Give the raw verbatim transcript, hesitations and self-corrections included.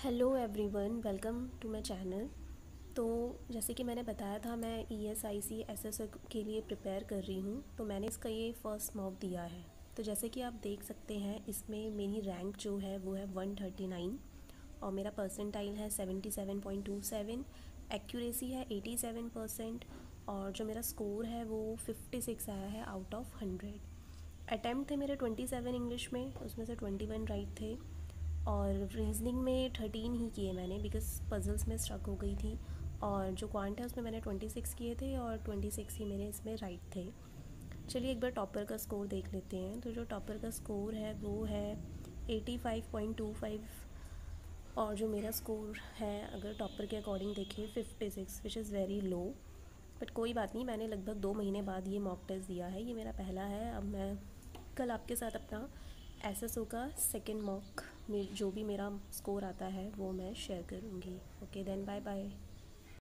Hello everyone, welcome to my channel. तो जैसे कि मैंने बताया था, मैं E S I C S S O के लिए प्रिपेयर कर रही हूँ। तो मैंने इसका ये फ़र्स्ट मॉक दिया है। तो जैसे कि आप देख सकते हैं, इसमें मेरी रैंक जो है वो है वन थर्टी नाइन और मेरा परसेंटाइल है seventy seven point two seven, accuracy है एटी सेवन परसेंट और जो मेरा स्कोर है वो फिफ्टी सिक्स आया है आउट ऑफ हंड्रेड। अटैम्प्ट थे मेरे ट्वेंटी सेवन इंग्लिश में, उसमें से ट्वेंटी वन राइट थे और रीजनिंग में थर्टीन ही किए मैंने, बिकॉज पजल्स में स्ट्रक हो गई थी। और जो क्वांट है उसमें मैंने ट्वेंटी सिक्स किए थे और ट्वेंटी सिक्स ही मेरे इसमें राइट थे। चलिए एक बार टॉपर का स्कोर देख लेते हैं। तो जो टॉपर का स्कोर है वो है eighty five point two five और जो मेरा स्कोर है अगर टॉपर के अकॉर्डिंग देखें fifty six, which is very low. But कोई बात नहीं, मैंने लगभग दो महीने बाद ये मॉक टेस्ट दिया है, ये मेरा पहला है। अब मैं कल आपके साथ अपना एस एस ओ का सेकेंड मॉक में जो भी मेरा स्कोर आता है वो मैं शेयर करूँगी। Okay then, bye bye.